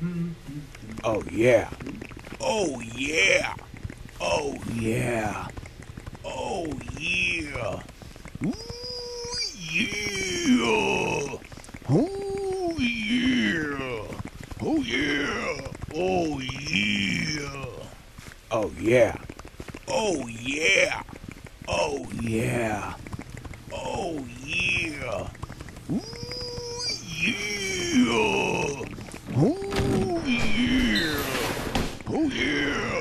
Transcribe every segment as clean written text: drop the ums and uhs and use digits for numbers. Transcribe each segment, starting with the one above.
Oh yeah. Oh yeah. Oh yeah. Oh yeah. Ooh yeah. Oh yeah. Oh yeah. Oh yeah. Oh yeah. Oh yeah. Oh yeah. Oh yeah. Ooh yeah. Oh yeah. Oh yeah.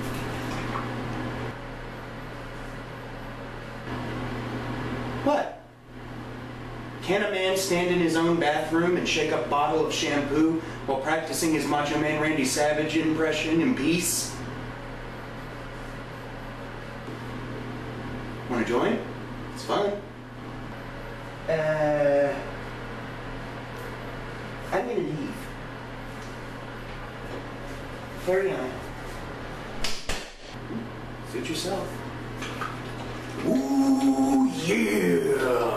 What? Can a man stand in his own bathroom and shake up a bottle of shampoo while practicing his Macho Man Randy Savage impression in peace? Want to join? It's fun. I'm gonna leave. Carry on. Suit yourself. Ooh yeah.